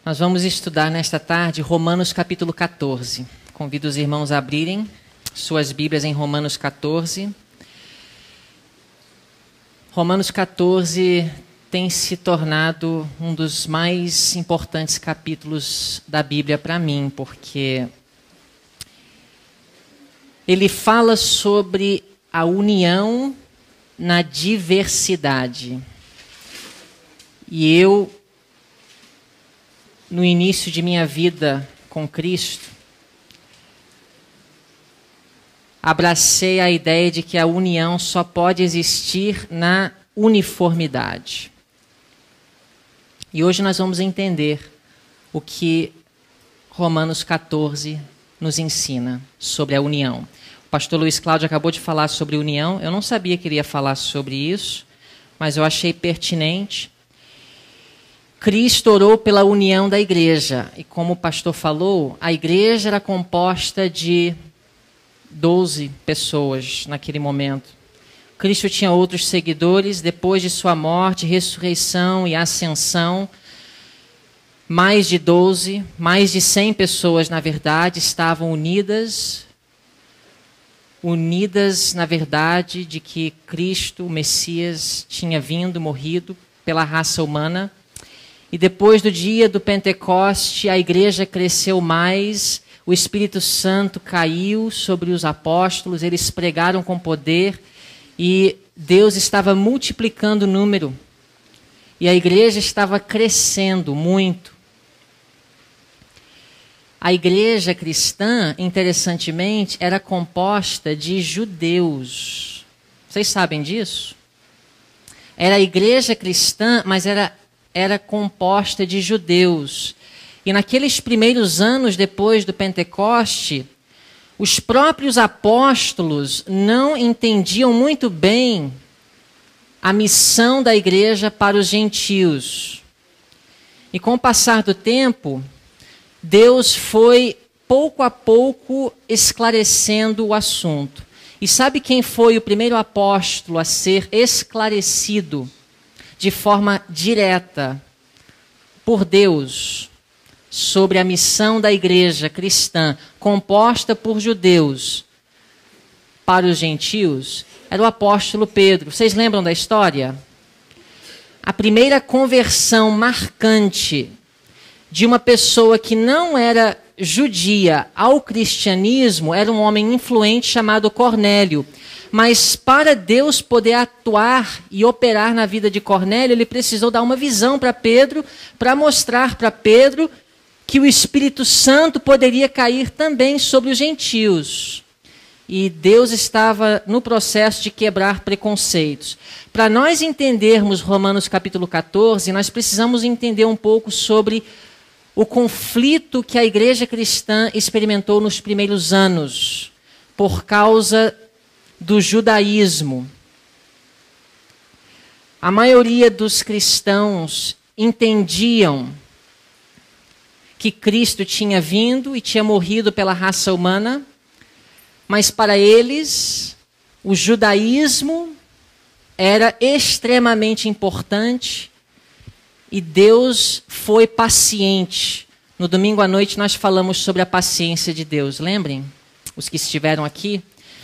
Nós vamos estudar nesta tarde Romanos capítulo 14. Convido os irmãos a abrirem suas Bíblias em Romanos 14. Romanos 14 tem se tornado um dos mais importantes capítulos da Bíblia para mim, porque ele fala sobre a união na diversidade. E eu, no início de minha vida com Cristo, abracei a ideia de que a união só pode existir na uniformidade. E hoje nós vamos entender o que Romanos 14 nos ensina sobre a união. O pastor Luiz Cláudio acabou de falar sobre união. Eu não sabia que ele ia falar sobre isso, mas eu achei pertinente. Cristo orou pela união da igreja. E como o pastor falou, a igreja era composta de 12 pessoas naquele momento. Cristo tinha outros seguidores depois de sua morte, ressurreição e ascensão. Mais de 12, mais de 100 pessoas, na verdade, estavam unidas na verdade de que Cristo, o Messias, tinha vindo, morrido pela raça humana. E depois do dia do Pentecoste, a igreja cresceu mais, o Espírito Santo caiu sobre os apóstolos, eles pregaram com poder e Deus estava multiplicando o número. E a igreja estava crescendo muito. A igreja cristã, interessantemente, era composta de judeus. Vocês sabem disso? Era a igreja cristã, mas era composta de judeus. E naqueles primeiros anos depois do Pentecoste, os próprios apóstolos não entendiam muito bem a missão da igreja para os gentios. E com o passar do tempo, Deus foi pouco a pouco esclarecendo o assunto. E sabe quem foi o primeiro apóstolo a ser esclarecido de forma direta por Deus sobre a missão da igreja cristã, composta por judeus para os gentios? Era o apóstolo Pedro. Vocês lembram da história? A primeira conversão marcante de uma pessoa que não era judia ao cristianismo era um homem influente chamado Cornélio. Mas para Deus poder atuar e operar na vida de Cornélio, ele precisou dar uma visão para Pedro, para mostrar para Pedro que o Espírito Santo poderia cair também sobre os gentios. E Deus estava no processo de quebrar preconceitos. Para nós entendermos Romanos capítulo 14, nós precisamos entender um pouco sobre o conflito que a igreja cristã experimentou nos primeiros anos, por causa do judaísmo. A maioria dos cristãos entendiam que Cristo tinha vindo e tinha morrido pela raça humana, mas para eles o judaísmo era extremamente importante e Deus foi paciente. No domingo à noite nós falamos sobre a paciência de Deus, lembrem? Os que estiveram aqui.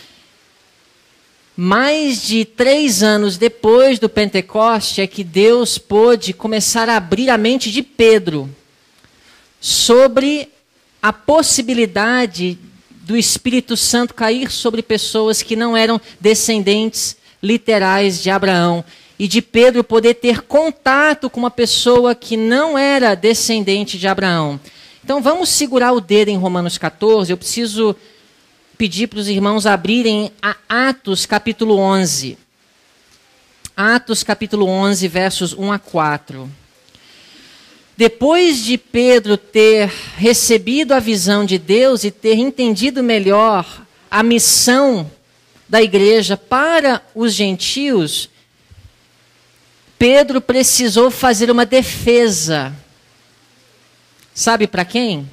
Mais de 3 anos depois do Pentecoste é que Deus pôde começar a abrir a mente de Pedro sobre a possibilidade do Espírito Santo cair sobre pessoas que não eram descendentes literais de Abraão. E de Pedro poder ter contato com uma pessoa que não era descendente de Abraão. Então vamos segurar o dedo em Romanos 14, eu preciso pedir para os irmãos abrirem a Atos capítulo 11. Atos capítulo 11, versos 1 a 4. Depois de Pedro ter recebido a visão de Deus e ter entendido melhor a missão da igreja para os gentios, Pedro precisou fazer uma defesa. Sabe para quem?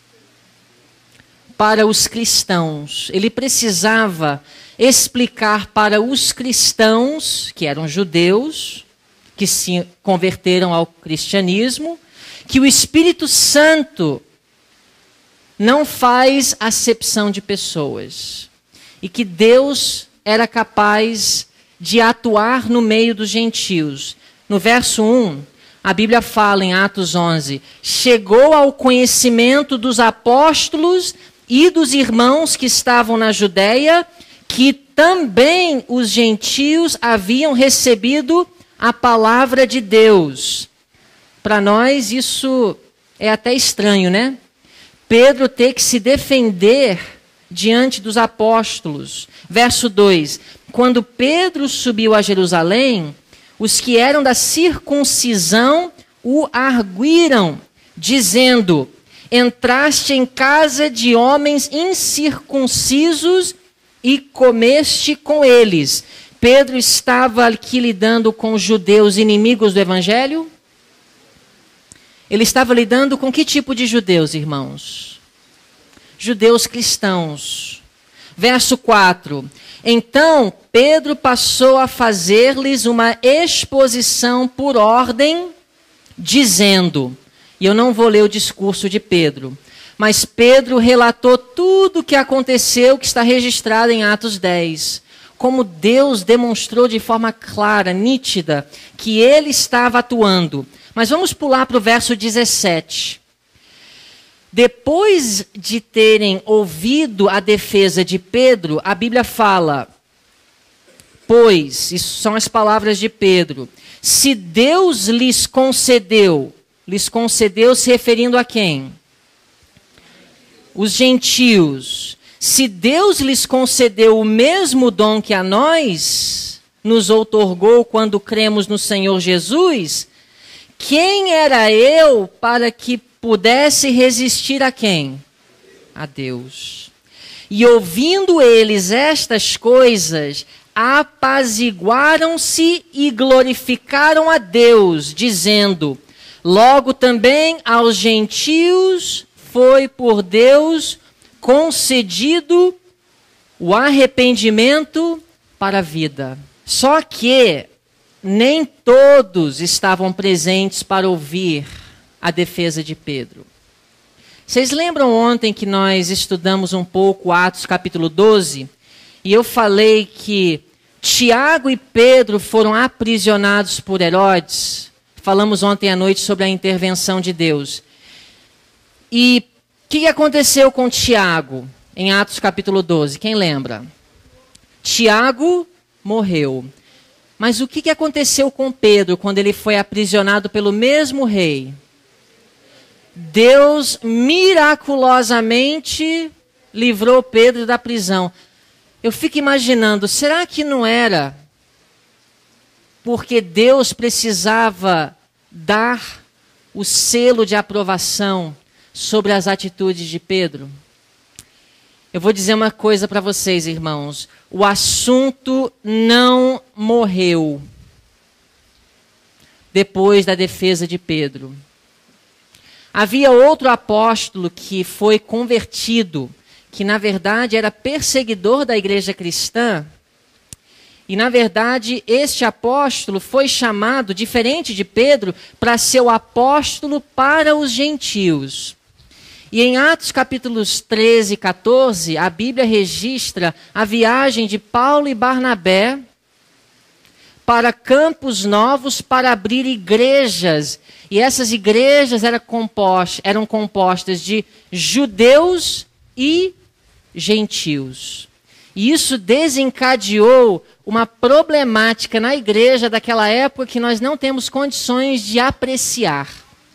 Para os cristãos. Ele precisava explicar para os cristãos, que eram judeus, que se converteram ao cristianismo, que o Espírito Santo não faz acepção de pessoas e que Deus era capaz de atuar no meio dos gentios. No verso 1, a Bíblia fala em Atos 11, chegou ao conhecimento dos apóstolos e dos irmãos que estavam na Judéia, que também os gentios haviam recebido a palavra de Deus. Para nós isso é até estranho, né? Pedro ter que se defender diante dos apóstolos. Verso 2, quando Pedro subiu a Jerusalém, os que eram da circuncisão o arguíram, dizendo, entraste em casa de homens incircuncisos e comeste com eles. Pedro estava aqui lidando com judeus inimigos do evangelho? Ele estava lidando com que tipo de judeus, irmãos? Judeus cristãos. Verso 4. Então Pedro passou a fazer-lhes uma exposição por ordem, dizendo, e eu não vou ler o discurso de Pedro, mas Pedro relatou tudo o que aconteceu, que está registrado em Atos 10. Como Deus demonstrou de forma clara, nítida, que ele estava atuando. Mas vamos pular para o verso 17. Depois de terem ouvido a defesa de Pedro, a Bíblia fala, pois, isso são as palavras de Pedro, se Deus lhes concedeu se referindo a quem? Os gentios. Se Deus lhes concedeu o mesmo dom que a nós, nos outorgou quando cremos no Senhor Jesus, quem era eu para que pudesse resistir a quem? A Deus. E ouvindo eles estas coisas, apaziguaram-se e glorificaram a Deus, dizendo, logo também aos gentios foi por Deus concedido o arrependimento para a vida. Só que nem todos estavam presentes para ouvir a defesa de Pedro. Vocês lembram ontem que nós estudamos um pouco Atos capítulo 12? E eu falei que Tiago e Pedro foram aprisionados por Herodes. Falamos ontem à noite sobre a intervenção de Deus. E o que aconteceu com Tiago em Atos capítulo 12? Quem lembra? Tiago morreu. Mas o que aconteceu com Pedro quando ele foi aprisionado pelo mesmo rei? Deus miraculosamente livrou Pedro da prisão. Eu fico imaginando, será que não era porque Deus precisava dar o selo de aprovação sobre as atitudes de Pedro? Eu vou dizer uma coisa para vocês, irmãos. O assunto não morreu depois da defesa de Pedro. Havia outro apóstolo que foi convertido, que na verdade era perseguidor da igreja cristã. E na verdade este apóstolo foi chamado, diferente de Pedro, para ser o apóstolo para os gentios. E em Atos capítulos 13 e 14, a Bíblia registra a viagem de Paulo e Barnabé para Campos Novos para abrir igrejas. E essas igrejas eram compostas de judeus e gentios. E isso desencadeou uma problemática na igreja daquela época que nós não temos condições de apreciar.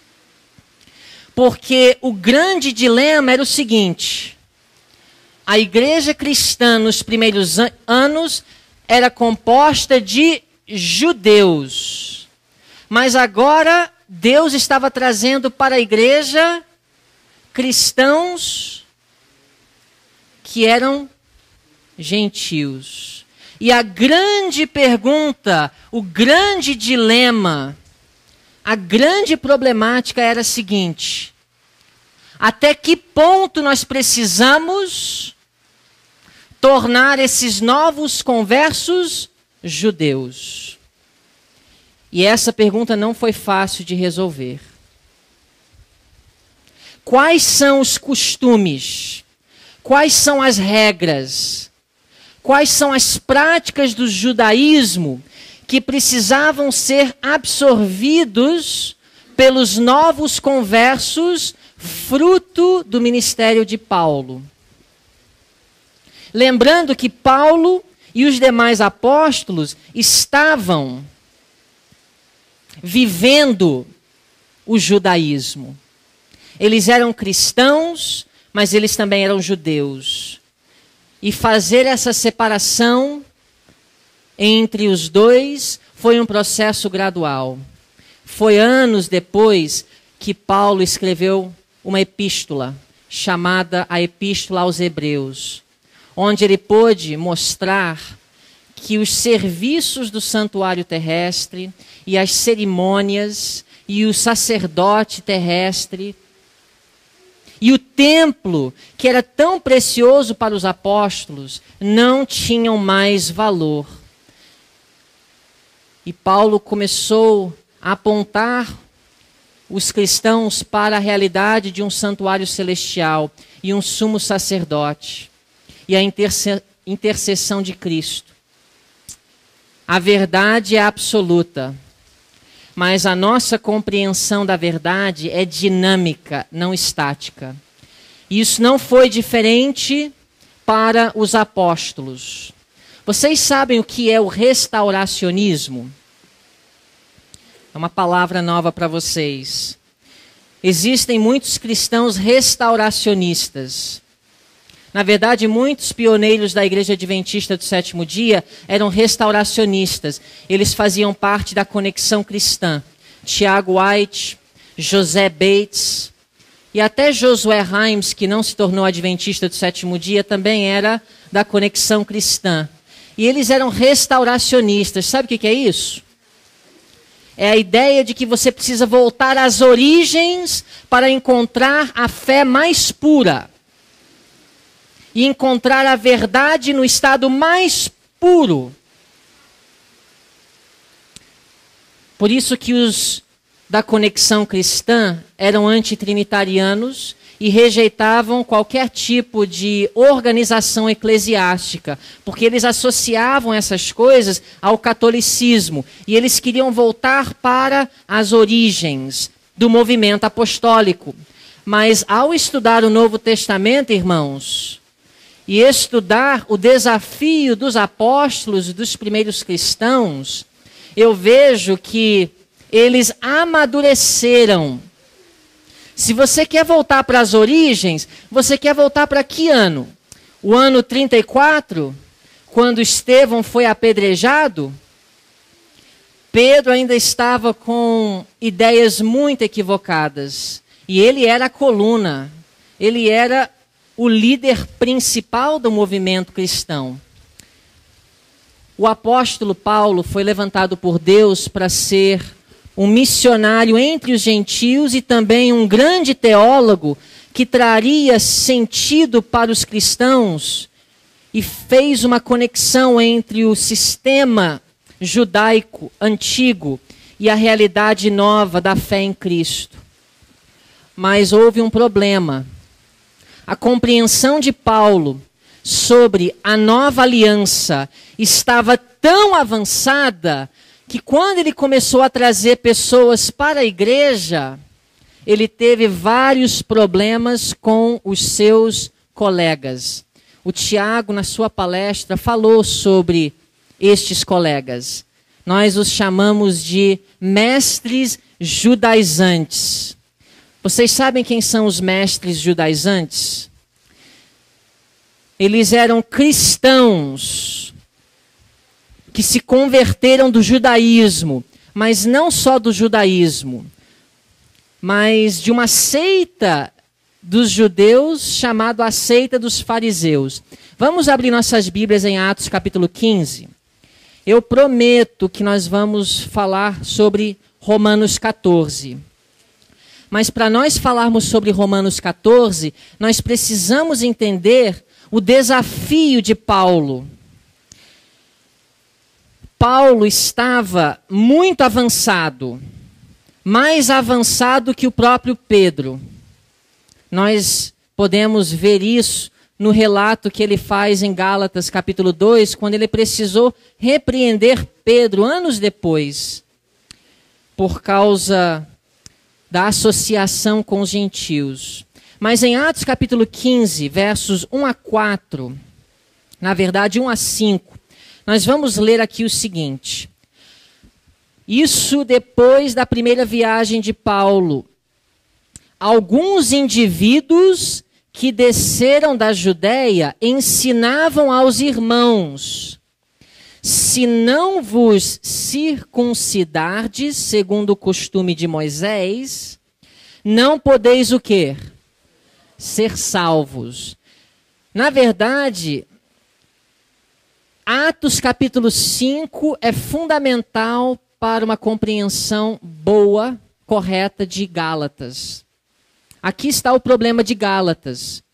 Porque o grande dilema era o seguinte: a igreja cristã nos primeiros anos era composta de judeus. Mas agora Deus estava trazendo para a igreja cristãos que eram gentios. E a grande pergunta, o grande dilema, a grande problemática era a seguinte: até que ponto nós precisamos tornar esses novos conversos judeus? E essa pergunta não foi fácil de resolver. quais são os costumes, quais são as regras, quais são as práticas do judaísmo que precisavam ser absorvidos pelos novos conversos, fruto do ministério de Paulo. Lembrando que Paulo e os demais apóstolos estavam vivendo o judaísmo. Eles eram cristãos, mas eles também eram judeus. E fazer essa separação entre os dois foi um processo gradual. Foi anos depois que Paulo escreveu uma epístola, chamada a Epístola aos Hebreus, onde ele pôde mostrar que os serviços do santuário terrestre e as cerimônias e o sacerdote terrestre e o templo, que era tão precioso para os apóstolos, não tinham mais valor. E Paulo começou a apontar os cristãos para a realidade de um santuário celestial e um sumo sacerdote e a intercessão de Cristo. A verdade é absoluta, mas a nossa compreensão da verdade é dinâmica, não estática. E isso não foi diferente para os apóstolos. Vocês sabem o que é o restauracionismo? É uma palavra nova para vocês. Existem muitos cristãos restauracionistas. Na verdade, muitos pioneiros da Igreja Adventista do Sétimo Dia eram restauracionistas. Eles faziam parte da Conexão Cristã. Tiago White, José Bates e até Josué Himes, que não se tornou Adventista do Sétimo Dia, também era da Conexão Cristã. E eles eram restauracionistas. Sabe o que é isso? É a ideia de que você precisa voltar às origens para encontrar a fé mais pura. E encontrar a verdade no estado mais puro. Por isso que os da Conexão Cristã eram antitrinitarianos e rejeitavam qualquer tipo de organização eclesiástica, porque eles associavam essas coisas ao catolicismo e eles queriam voltar para as origens do movimento apostólico. Mas ao estudar o Novo Testamento, irmãos, e estudar o desafio dos apóstolos e dos primeiros cristãos, eu vejo que eles amadureceram. Se você quer voltar para as origens, você quer voltar para que ano? O ano 34, quando Estevão foi apedrejado? Pedro ainda estava com ideias muito equivocadas. E ele era a coluna, ele era o líder principal do movimento cristão. O apóstolo Paulo foi levantado por Deus para ser um missionário entre os gentios e também um grande teólogo que traria sentido para os cristãos e fez uma conexão entre o sistema judaico antigo e a realidade nova da fé em Cristo. Mas houve um problema. A compreensão de Paulo sobre a nova aliança estava tão avançada que quando ele começou a trazer pessoas para a igreja, ele teve vários problemas com os seus colegas. O Tiago, na sua palestra, falou sobre estes colegas. Nós os chamamos de mestres judaizantes. Vocês sabem quem são os mestres judaizantes? Eles eram cristãos que se converteram do judaísmo, mas não só do judaísmo, mas de uma seita dos judeus chamada a seita dos fariseus. Vamos abrir nossas Bíblias em Atos capítulo 15. Eu prometo que nós vamos falar sobre Romanos 14. Mas para nós falarmos sobre Romanos 14, nós precisamos entender o desafio de Paulo. Paulo estava muito avançado, mais avançado que o próprio Pedro. Nós podemos ver isso no relato que ele faz em Gálatas capítulo 2, quando ele precisou repreender Pedro anos depois, por causa da associação com os gentios. Mas em Atos capítulo 15, versos 1 a 4, na verdade 1 a 5, nós vamos ler aqui o seguinte. Isso depois da primeira viagem de Paulo. Alguns indivíduos que desceram da Judéia ensinavam aos irmãos: se não vos circuncidardes, segundo o costume de Moisés, não podeis o quê? Ser salvos. Na verdade, Atos capítulo 5 é fundamental para uma compreensão boa, correta de Gálatas. Aqui está o problema de Gálatas.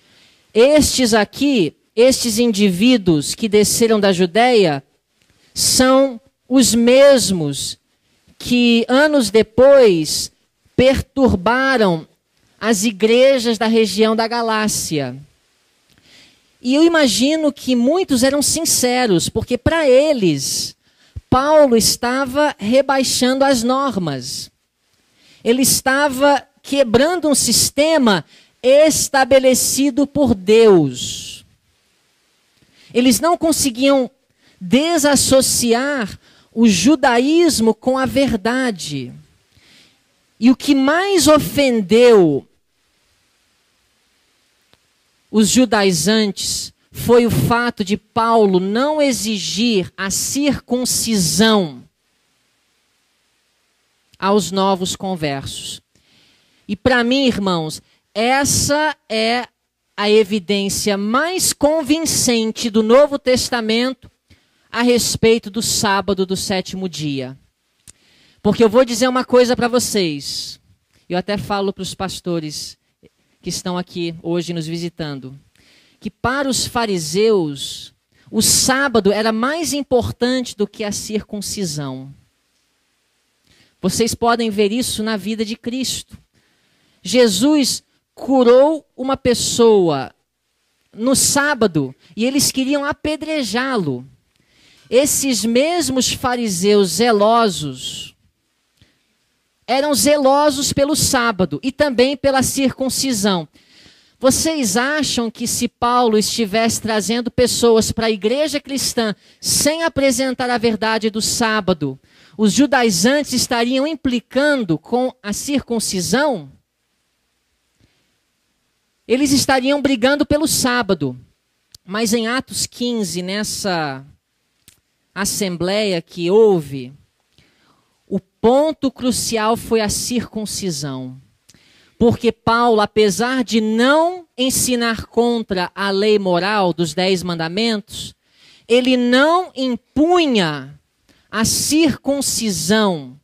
Estes indivíduos que desceram da Judéia são os mesmos que anos depois perturbaram as igrejas da região da Galácia. E eu imagino que muitos eram sinceros, porque para eles, Paulo estava rebaixando as normas. Ele estava quebrando um sistema estabelecido por Deus. Eles não conseguiam desassociar o judaísmo com a verdade. E o que mais ofendeu os judaizantes foi o fato de Paulo não exigir a circuncisão aos novos conversos. E para mim, irmãos, essa é a evidência mais convincente do Novo Testamento a respeito do sábado do sétimo dia. Porque eu vou dizer uma coisa para vocês, eu até falo para os pastores que estão aqui hoje nos visitando, que para os fariseus, o sábado era mais importante do que a circuncisão. Vocês podem ver isso na vida de Cristo. Jesus curou uma pessoa no sábado e eles queriam apedrejá-lo. Esses mesmos fariseus zelosos eram zelosos pelo sábado e também pela circuncisão. Vocês acham que se Paulo estivesse trazendo pessoas para a igreja cristã sem apresentar a verdade do sábado, os judaizantes estariam implicando com a circuncisão? Eles estariam brigando pelo sábado. Mas em Atos 15, nessa assembleia que houve, o ponto crucial foi a circuncisão. Porque Paulo, apesar de não ensinar contra a lei moral dos 10 mandamentos, ele não impunha a circuncisão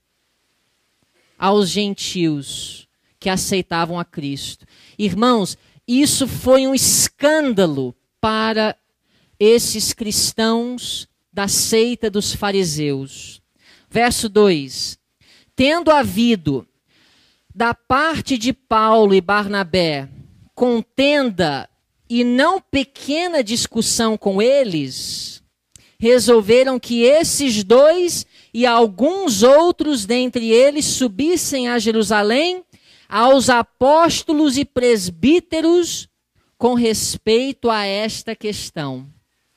aos gentios que aceitavam a Cristo. Irmãos, isso foi um escândalo para esses cristãos da seita dos fariseus. Verso 2. Tendo havido da parte de Paulo e Barnabé contenda e não pequena discussão com eles, resolveram que esses dois e alguns outros dentre eles subissem a Jerusalém aos apóstolos e presbíteros com respeito a esta questão.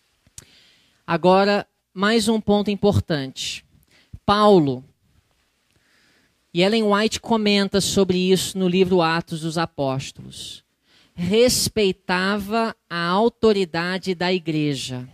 Agora, mais um ponto importante. Paulo, e Ellen White comenta sobre isso no livro Atos dos Apóstolos, respeitava a autoridade da igreja.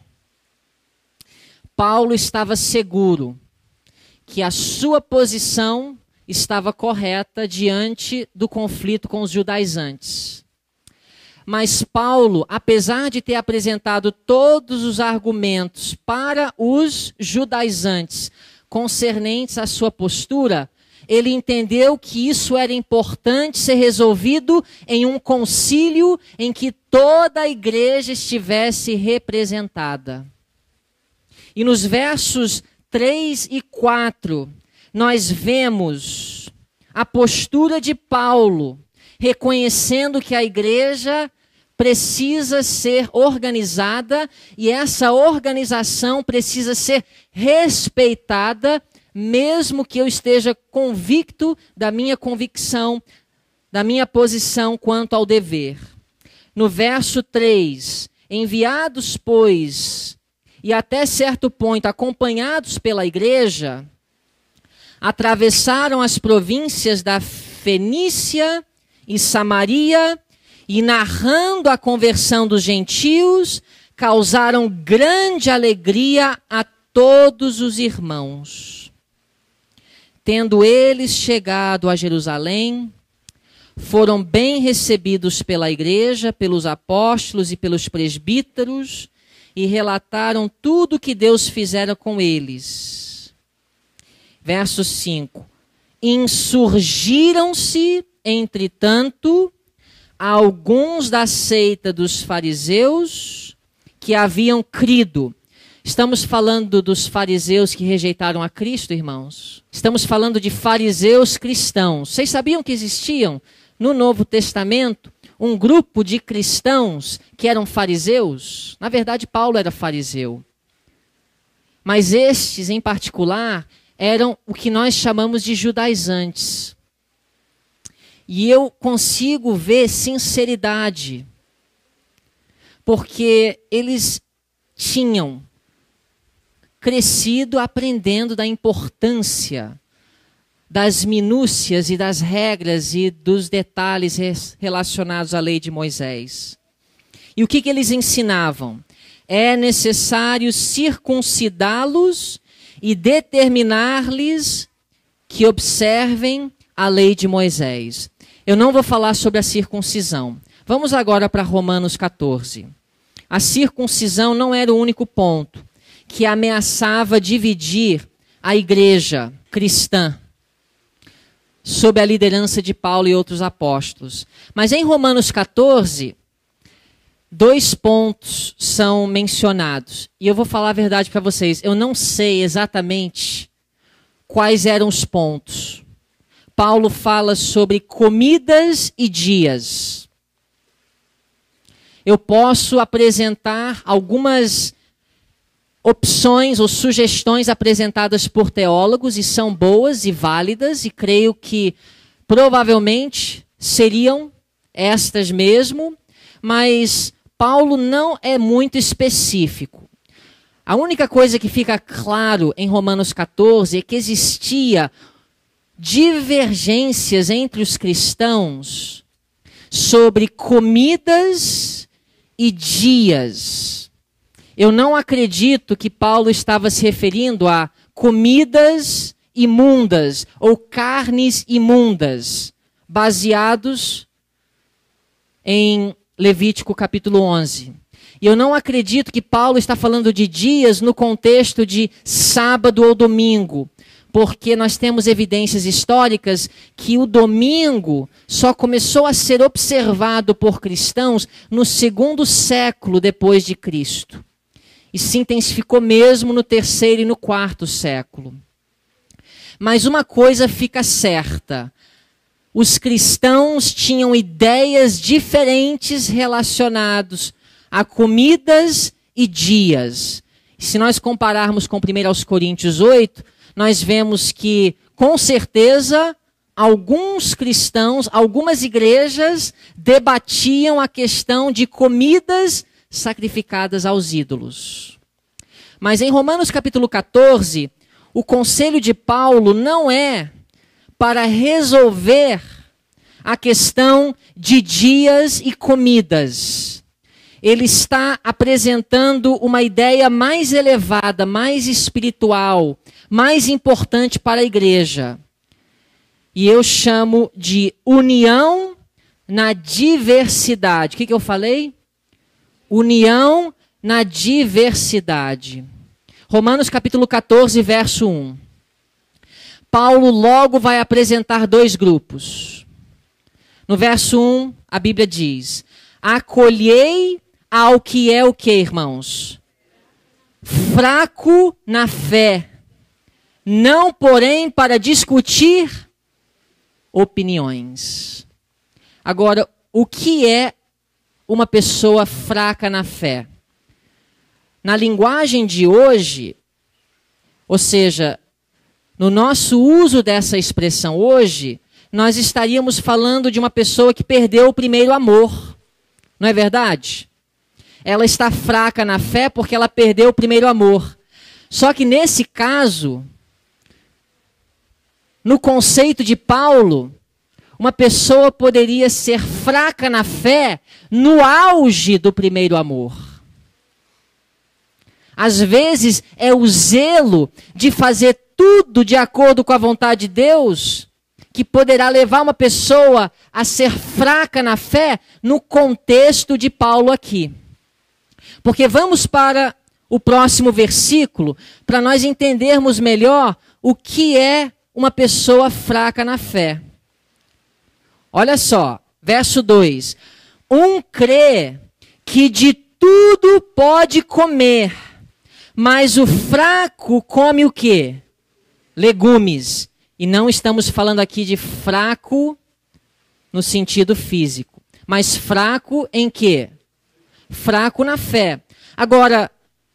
Paulo estava seguro que a sua posição estava correta diante do conflito com os judaizantes. Mas Paulo, apesar de ter apresentado todos os argumentos para os judaizantes concernentes à sua postura, ele entendeu que isso era importante ser resolvido em um concílio em que toda a igreja estivesse representada. E nos versos 3 e 4, nós vemos a postura de Paulo reconhecendo que a igreja precisa ser organizada e essa organização precisa ser respeitada, mesmo que eu esteja convicto da minha convicção, da minha posição quanto ao dever. No verso 3, enviados, pois, e até certo ponto acompanhados pela igreja, atravessaram as províncias da Fenícia e Samaria e, narrando a conversão dos gentios, causaram grande alegria a todos os irmãos. Tendo eles chegado a Jerusalém, foram bem recebidos pela igreja, pelos apóstolos e pelos presbíteros, e relataram tudo o que Deus fizera com eles. Verso 5. Insurgiram-se, entretanto, alguns da seita dos fariseus que haviam crido. Estamos falando dos fariseus que rejeitaram a Cristo, irmãos? Estamos falando de fariseus cristãos. Vocês sabiam que existiam no Novo Testamento um grupo de cristãos que eram fariseus? Na verdade, Paulo era fariseu. Mas estes, em particular, eram o que nós chamamos de judaizantes. E eu consigo ver sinceridade, porque eles tinham crescido aprendendo da importância das minúcias e das regras e dos detalhes relacionados à lei de Moisés. E o que eles ensinavam? É necessário circuncidá-los e determinar-lhes que observem a lei de Moisés. Eu não vou falar sobre a circuncisão. Vamos agora para Romanos 14. A circuncisão não era o único ponto que ameaçava dividir a igreja cristã sob a liderança de Paulo e outros apóstolos. Mas em Romanos 14, 2 pontos são mencionados. E eu vou falar a verdade para vocês. Eu não sei exatamente quais eram os pontos. Paulo fala sobre comidas e dias. Eu posso apresentar algumas opções ou sugestões apresentadas por teólogos, e são boas e válidas, e creio que provavelmente seriam estas mesmo, mas Paulo não é muito específico. A única coisa que fica claro em Romanos 14 é que existia divergências entre os cristãos sobre comidas e dias. Eu não acredito que Paulo estava se referindo a comidas imundas ou carnes imundas, baseados em Levítico capítulo 11. E eu não acredito que Paulo está falando de dias no contexto de sábado ou domingo, porque nós temos evidências históricas que o domingo só começou a ser observado por cristãos no 2º século depois de Cristo. E se intensificou mesmo no 3º e no 4º século. Mas uma coisa fica certa: os cristãos tinham ideias diferentes relacionadas a comidas e dias. E se nós compararmos com 1 Coríntios 8, nós vemos que, com certeza, alguns cristãos, algumas igrejas debatiam a questão de comidas sacrificadas aos ídolos. Mas em Romanos capítulo 14, o conselho de Paulo não é para resolver a questão de dias e comidas. Ele está apresentando uma ideia mais elevada, mais espiritual, mais importante para a igreja. E eu chamo de união na diversidade. O que eu falei? União na diversidade. Romanos capítulo 14, verso 1. Paulo logo vai apresentar 2 grupos. No verso 1, a Bíblia diz: acolhei ao que é o que, irmãos? Fraco na fé, não, porém, para discutir opiniões. Agora, o que é uma pessoa fraca na fé? Na linguagem de hoje, ou seja, no nosso uso dessa expressão hoje, nós estaríamos falando de uma pessoa que perdeu o primeiro amor. Não é verdade? Ela está fraca na fé porque ela perdeu o primeiro amor. Só que nesse caso, no conceito de Paulo, uma pessoa poderia ser fraca na fé no auge do primeiro amor. Às vezes é o zelo de fazer tudo de acordo com a vontade de Deus que poderá levar uma pessoa a ser fraca na fé no contexto de Paulo aqui. Porque vamos para o próximo versículo para nós entendermos melhor o que é uma pessoa fraca na fé. Olha só, verso 2. Um crê que de tudo pode comer, mas o fraco come o quê? Legumes. E não estamos falando aqui de fraco no sentido físico, mas fraco em quê? Fraco na fé. Agora,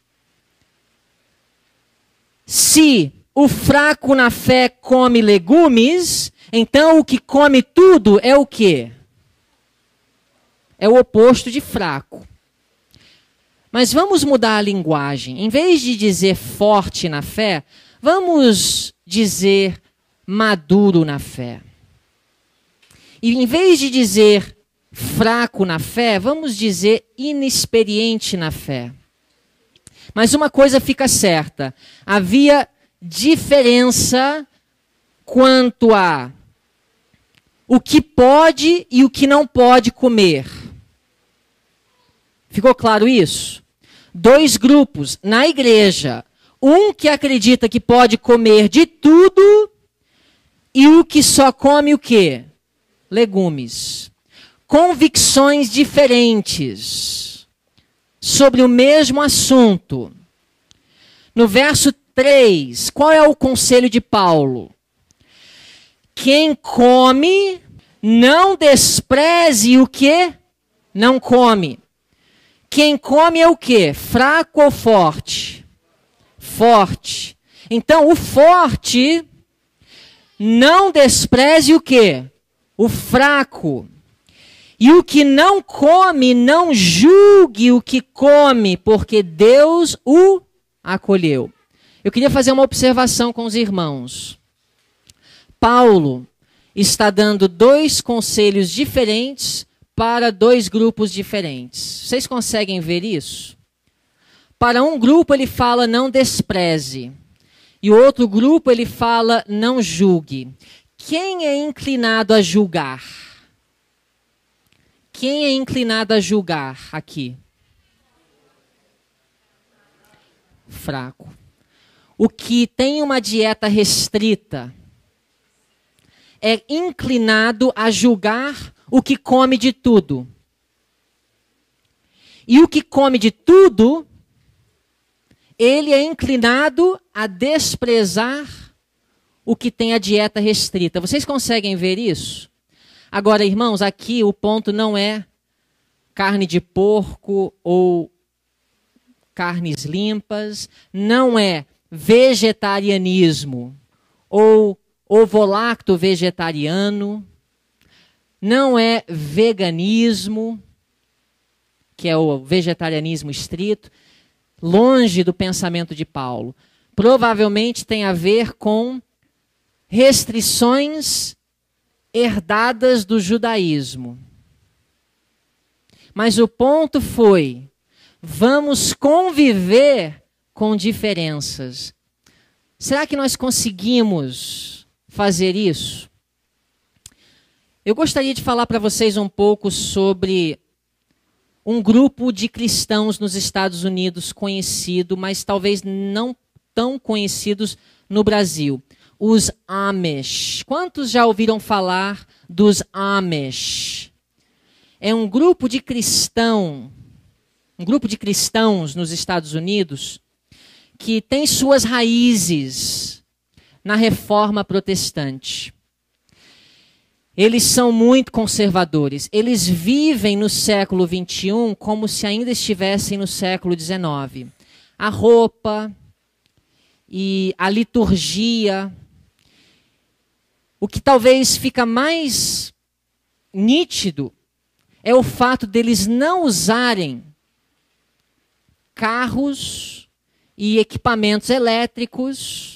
se o fraco na fé come legumes, então o que come tudo é o quê? É o oposto de fraco. Mas vamos mudar a linguagem. Em vez de dizer forte na fé, vamos dizer maduro na fé. E em vez de dizer fraco na fé, vamos dizer inexperiente na fé. Mas uma coisa fica certa: havia diferença quanto a o que pode e o que não pode comer. Ficou claro isso? Dois grupos na igreja. Um que acredita que pode comer de tudo e o que só come o quê? Legumes. Convicções diferentes sobre o mesmo assunto. No verso 3, qual é o conselho de Paulo? Quem come, não despreze o que não come. Quem come é o quê? Fraco ou forte? Forte. Então, o forte não despreze o quê? O fraco. E o que não come, não julgue o que come, porque Deus o acolheu. Eu queria fazer uma observação com os irmãos. Paulo está dando dois conselhos diferentes para dois grupos diferentes. Vocês conseguem ver isso? Para um grupo ele fala não despreze. E o outro grupo ele fala não julgue. Quem é inclinado a julgar? Quem é inclinado a julgar aqui? Fraco. O que tem uma dieta restrita é inclinado a julgar o que come de tudo. E o que come de tudo, ele é inclinado a desprezar o que tem a dieta restrita. Vocês conseguem ver isso? Agora, irmãos, aqui o ponto não é carne de porco ou carnes limpas, não é vegetarianismo ou ovo-lacto vegetariano, não é veganismo, que é o vegetarianismo estrito, longe do pensamento de Paulo. Provavelmente tem a ver com restrições herdadas do judaísmo. Mas o ponto foi, vamos conviver com diferenças. Será que nós conseguimos fazer isso? Eu gostaria de falar para vocês um pouco sobre um grupo de cristãos nos Estados Unidos conhecido, mas talvez não tão conhecidos no Brasil. Os Amish. Quantos já ouviram falar dos Amish? É um grupo de cristãos nos Estados Unidos que tem suas raízes na Reforma Protestante. Eles são muito conservadores. Eles vivem no século XXI como se ainda estivessem no século XIX. A roupa e a liturgia. O que talvez fica mais nítido é o fato deles não usarem carros e equipamentos elétricos,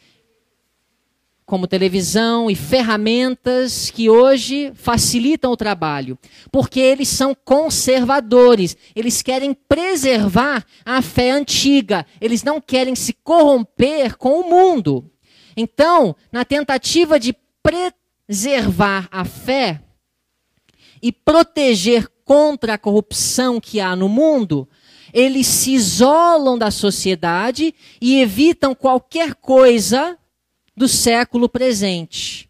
como televisão e ferramentas que hoje facilitam o trabalho, porque eles são conservadores, eles querem preservar a fé antiga, eles não querem se corromper com o mundo. Então, na tentativa de preservar a fé e proteger contra a corrupção que há no mundo, eles se isolam da sociedade e evitam qualquer coisa do século presente.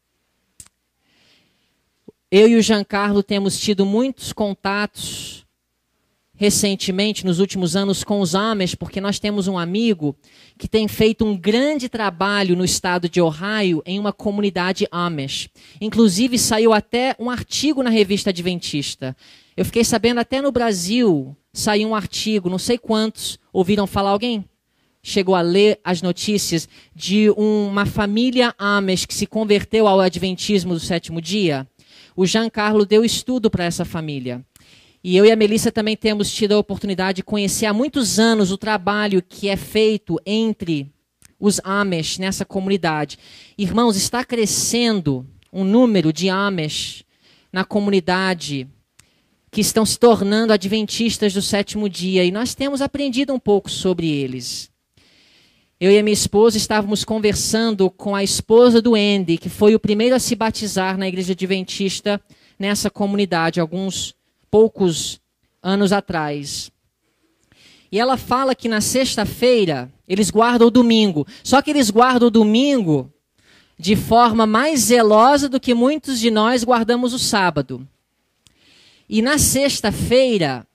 Eu e o Giancarlo temos tido muitos contatos recentemente, nos últimos anos, com os Amish, porque nós temos um amigo que tem feito um grande trabalho no estado de Ohio em uma comunidade Amish. Inclusive, saiu até um artigo na revista Adventista. Eu fiquei sabendo até no Brasil saiu um artigo, não sei quantos ouviram falar, alguém chegou a ler as notícias de uma família Amish que se converteu ao Adventismo do sétimo dia? O Giancarlo deu estudo para essa família. E eu e a Melissa também temos tido a oportunidade de conhecer há muitos anos o trabalho que é feito entre os Amish nessa comunidade. Irmãos, está crescendo um número de Amish na comunidade que estão se tornando adventistas do sétimo dia. E nós temos aprendido um pouco sobre eles. Eu e a minha esposa estávamos conversando com a esposa do Andy, que foi o primeiro a se batizar na igreja adventista nessa comunidade, alguns poucos anos atrás. E ela fala que na sexta-feira eles guardam o domingo. Só que eles guardam o domingo de forma mais zelosa do que muitos de nós guardamos o sábado. E na sexta-feira...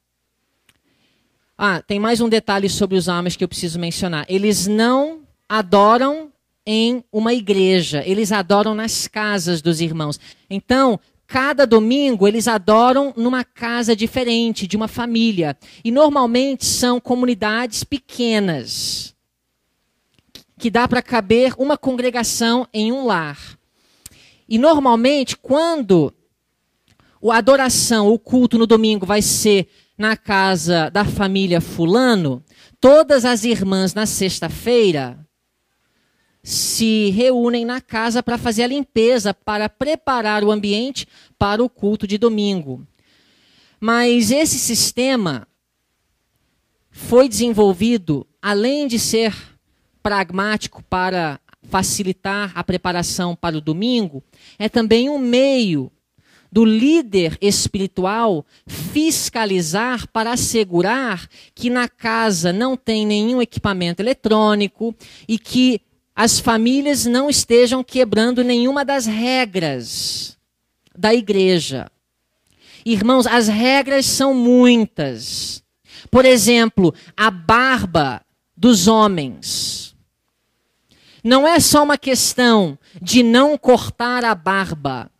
tem mais um detalhe sobre os Amish que eu preciso mencionar. Eles não adoram em uma igreja, eles adoram nas casas dos irmãos. Então, cada domingo eles adoram numa casa diferente, de uma família. E normalmente são comunidades pequenas, que dá para caber uma congregação em um lar. E normalmente, quando a adoração, o culto no domingo vai ser na casa da família fulano, todas as irmãs na sexta-feira se reúnem na casa para fazer a limpeza, para preparar o ambiente para o culto de domingo. Mas esse sistema foi desenvolvido, além de ser pragmático para facilitar a preparação para o domingo, é também um meio do líder espiritual fiscalizar para assegurar que na casa não tem nenhum equipamento eletrônico e que as famílias não estejam quebrando nenhuma das regras da igreja. Irmãos, as regras são muitas. Por exemplo, a barba dos homens. Não é só uma questão de não cortar a barba.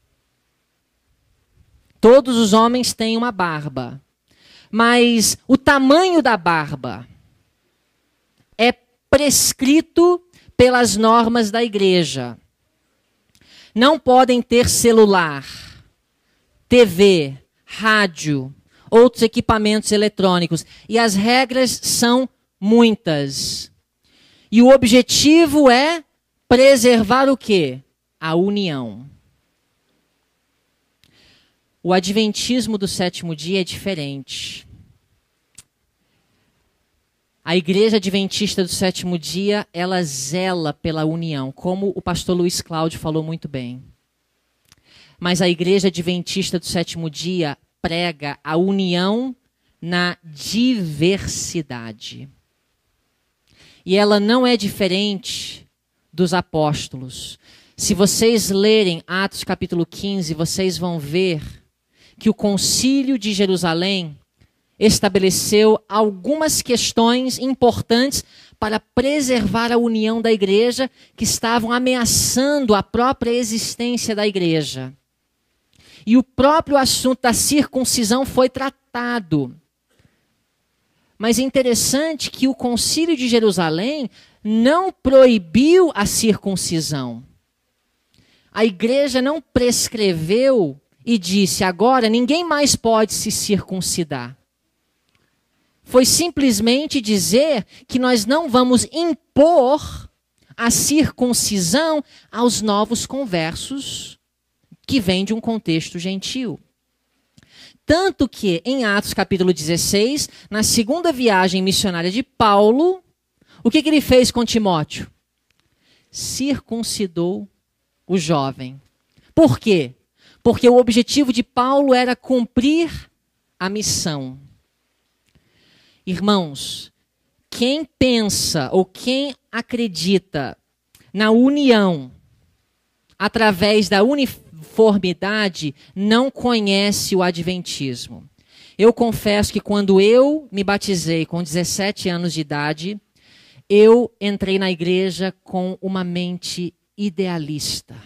Todos os homens têm uma barba, mas o tamanho da barba é prescrito pelas normas da igreja. Não podem ter celular, TV, rádio, outros equipamentos eletrônicos. E as regras são muitas. E o objetivo é preservar o quê? A união. O adventismo do sétimo dia é diferente. A igreja adventista do sétimo dia, ela zela pela união, como o pastor Luiz Cláudio falou muito bem. Mas a igreja adventista do sétimo dia prega a união na diversidade. E ela não é diferente dos apóstolos. Se vocês lerem Atos capítulo 15, vocês vão ver que o Concílio de Jerusalém estabeleceu algumas questões importantes para preservar a união da igreja, que estavam ameaçando a própria existência da igreja. e o próprio assunto da circuncisão foi tratado. Mas é interessante que o Concílio de Jerusalém não proibiu a circuncisão. A igreja não prescreveu e disse, agora ninguém mais pode se circuncidar. Foi simplesmente dizer que nós não vamos impor a circuncisão aos novos conversos que vêm de um contexto gentil. Tanto que, em Atos capítulo 16, na segunda viagem missionária de Paulo, o que ele fez com Timóteo? Circuncidou o jovem. Por quê? Porque o objetivo de Paulo era cumprir a missão. Irmãos, quem pensa ou quem acredita na união através da uniformidade não conhece o adventismo. Eu confesso que quando eu me batizei com 17 anos de idade, eu entrei na igreja com uma mente idealista.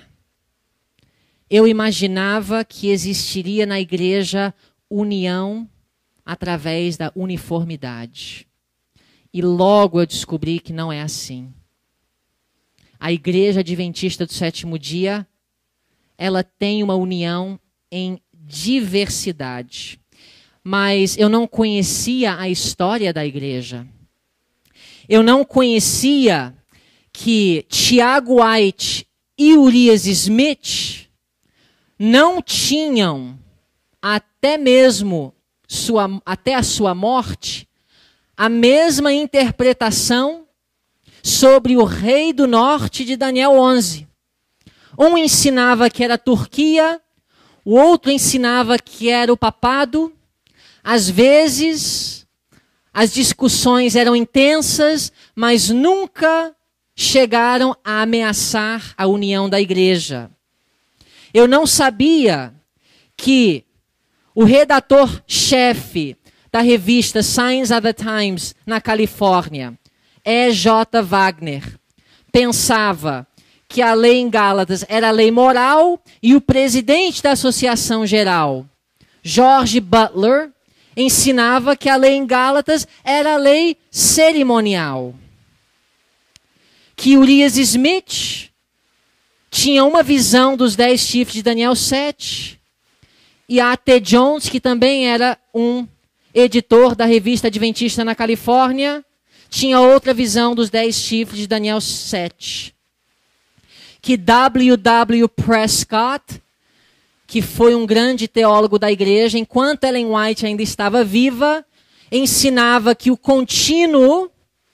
Eu imaginava que existiria na igreja união através da uniformidade. E logo eu descobri que não é assim. A igreja adventista do sétimo dia, ela tem uma união em diversidade. Mas eu não conhecia a história da igreja. Eu não conhecia que Tiago White e Urias Smith não tinham, até mesmo até a sua morte, a mesma interpretação sobre o rei do norte de Daniel 11. Um ensinava que era a Turquia, o outro ensinava que era o papado. Às vezes, as discussões eram intensas, mas nunca chegaram a ameaçar a união da igreja. Eu não sabia que o redator-chefe da revista Signs of the Times, na Califórnia, E.J. Wagner, pensava que a lei em Gálatas era a lei moral e o presidente da Associação Geral, George Butler, ensinava que a lei em Gálatas era a lei cerimonial. Que Urias Smith tinha uma visão dos 10 chifres de Daniel 7. E a A.T. Jones, que também era um editor da revista Adventista na Califórnia, tinha outra visão dos 10 chifres de Daniel 7. Que W.W. Prescott, que foi um grande teólogo da igreja, enquanto Ellen White ainda estava viva, ensinava que o contínuo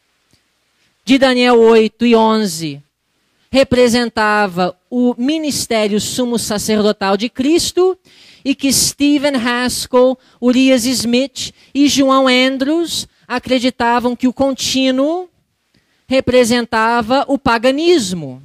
de Daniel 8 e 11 representava o ministério sumo sacerdotal de Cristo e que Stephen Haskell, Urias Smith e João Andrews acreditavam que o contínuo representava o paganismo.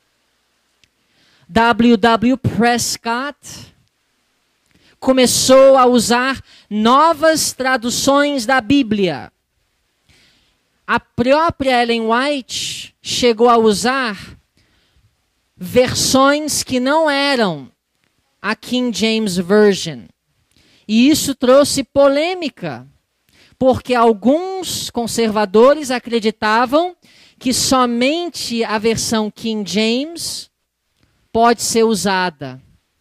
W.W. Prescott começou a usar novas traduções da Bíblia. A própria Ellen White chegou a usar versões que não eram a King James Version. E isso trouxe polêmica, porque alguns conservadores acreditavam que somente a versão King James pode ser usada.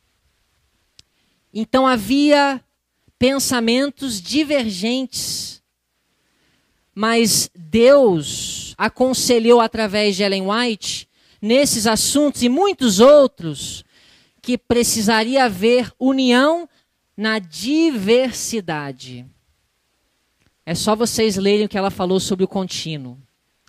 Então havia pensamentos divergentes, mas Deus aconselhou através de Ellen White, nesses assuntos e muitos outros, que precisaria haver união na diversidade. É só vocês lerem o que ela falou sobre o contínuo.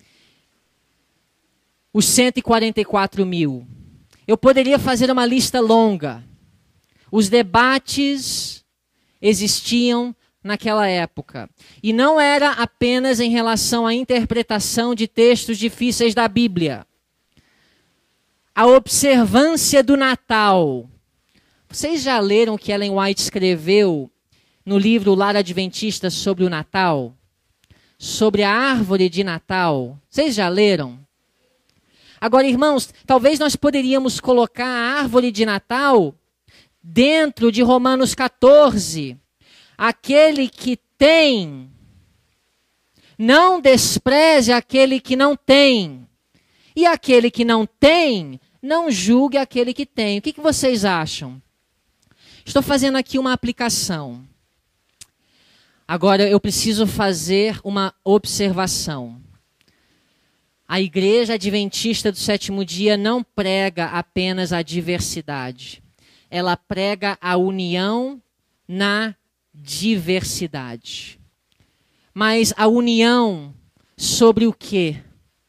Os 144 mil. Eu poderia fazer uma lista longa. Os debates existiam naquela época. E não era apenas em relação à interpretação de textos difíceis da Bíblia. A observância do Natal. Vocês já leram o que Ellen White escreveu no livro Lar Adventista sobre o Natal? Sobre a árvore de Natal? Vocês já leram? Agora, irmãos, talvez nós poderíamos colocar a árvore de Natal dentro de Romanos 14, aquele que tem, não despreze aquele que não tem. E aquele que não tem, não julgue aquele que tem. O que vocês acham? Estou fazendo aqui uma aplicação. Agora eu preciso fazer uma observação. A Igreja Adventista do Sétimo Dia não prega apenas a diversidade. Ela prega a união na diversidade. Mas a união sobre o quê?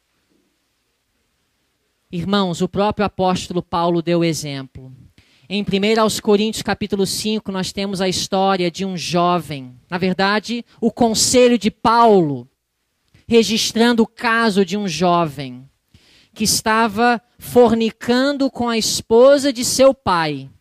Irmãos, o próprio apóstolo Paulo deu exemplo. Em 1 Coríntios capítulo 5, nós temos a história de um jovem. Na verdade, o conselho de Paulo, registrando o caso de um jovem que estava fornicando com a esposa de seu pai.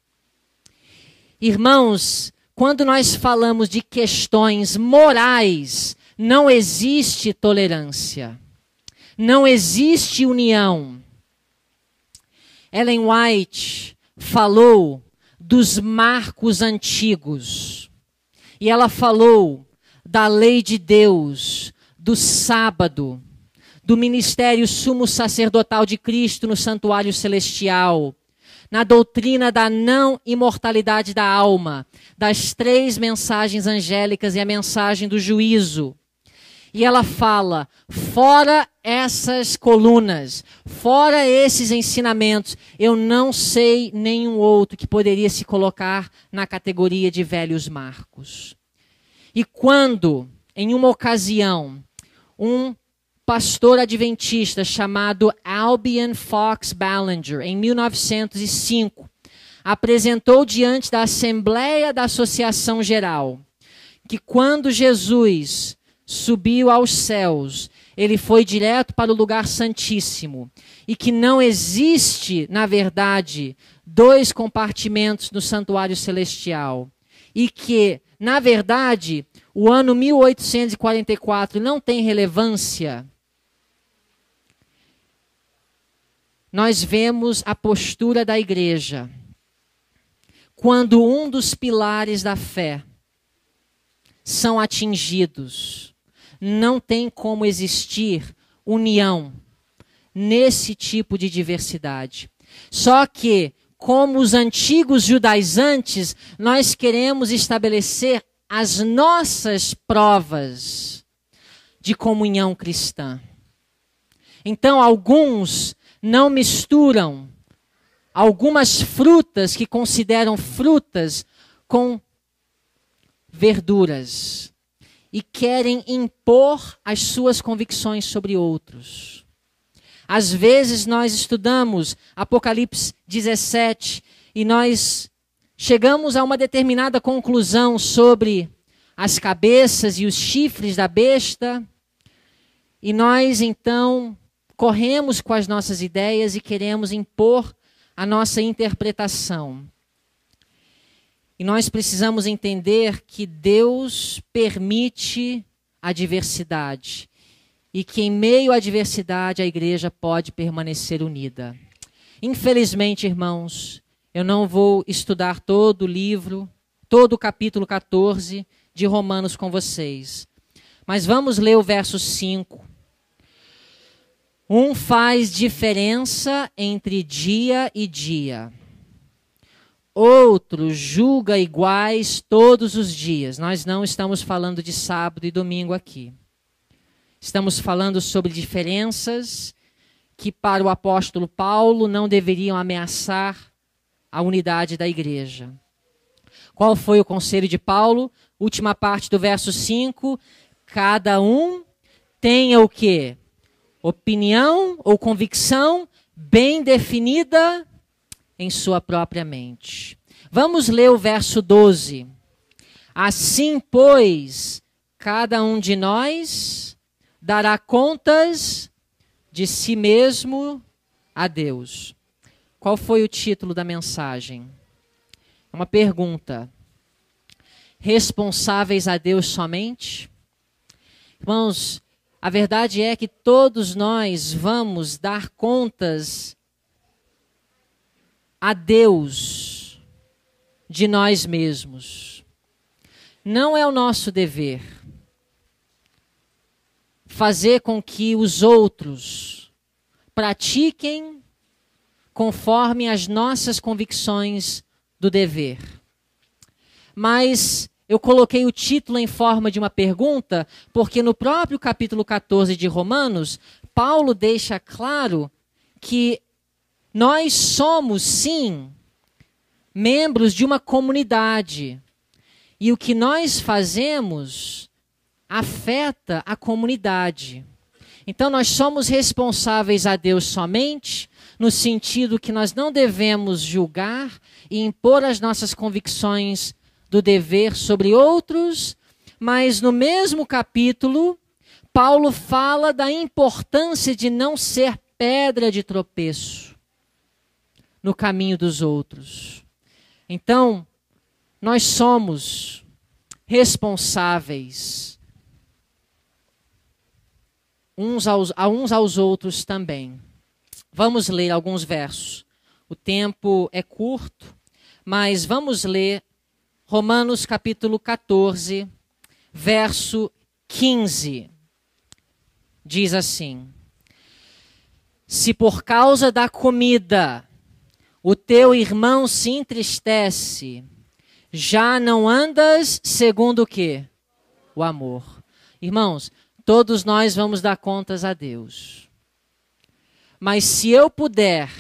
Irmãos, quando nós falamos de questões morais, não existe tolerância. Não existe união. Ellen White falou dos marcos antigos. E ela falou da lei de Deus, do sábado, do ministério sumo sacerdotal de Cristo no santuário celestial, na doutrina da não imortalidade da alma, das 3 mensagens angélicas e a mensagem do juízo. E ela fala, fora essas colunas, fora esses ensinamentos, eu não sei nenhum outro que poderia se colocar na categoria de velhos marcos. E quando, em uma ocasião, um pastor adventista chamado Albion Fox Ballinger, em 1905, apresentou diante da Assembleia da Associação Geral que quando Jesus subiu aos céus, ele foi direto para o lugar santíssimo, e que não existe, na verdade, 2 compartimentos no santuário celestial, e que, na verdade, o ano 1844 não tem relevância. Nós vemos a postura da igreja quando um dos pilares da fé são atingidos. Não tem como existir união nesse tipo de diversidade. Só que, como os antigos judaizantes, nós queremos estabelecer as nossas provas de comunhão cristã. Então, alguns não misturam algumas frutas que consideram frutas com verduras e querem impor as suas convicções sobre outros. Às vezes nós estudamos Apocalipse 17 e nós chegamos a uma determinada conclusão sobre as cabeças e os chifres da besta, e nós então corremos com as nossas ideias e queremos impor a nossa interpretação. E nós precisamos entender que Deus permite a diversidade e que em meio à diversidade a igreja pode permanecer unida. Infelizmente, irmãos, eu não vou estudar todo o livro, todo o capítulo 14 de Romanos com vocês. Mas vamos ler o verso 5. Um faz diferença entre dia e dia. Outro julga iguais todos os dias. Nós não estamos falando de sábado e domingo aqui. Estamos falando sobre diferenças que para o apóstolo Paulo não deveriam ameaçar a unidade da igreja. Qual foi o conselho de Paulo? Última parte do verso 5. Cada um tenha o quê? Opinião ou convicção bem definida em sua própria mente. Vamos ler o verso 12. Assim, pois, cada um de nós dará contas de si mesmo a Deus. Qual foi o título da mensagem? Uma pergunta. Responsáveis a Deus somente? Irmãos, a verdade é que todos nós vamos dar contas a Deus de nós mesmos. Não é o nosso dever fazer com que os outros pratiquem conforme as nossas convicções do dever. Mas eu coloquei o título em forma de uma pergunta, porque no próprio capítulo 14 de Romanos, Paulo deixa claro que nós somos, sim, membros de uma comunidade. E o que nós fazemos afeta a comunidade. Então nós somos responsáveis a Deus somente, no sentido que nós não devemos julgar e impor as nossas convicções do dever sobre outros, mas no mesmo capítulo, Paulo fala da importância de não ser pedra de tropeço no caminho dos outros. Então, nós somos responsáveis uns aos outros também. Vamos ler alguns versos. O tempo é curto, mas vamos ler Romanos capítulo 14, verso 15. Diz assim: se por causa da comida o teu irmão se entristece, já não andas segundo o quê? O amor. Irmãos, todos nós vamos dar contas a Deus. Mas se eu puder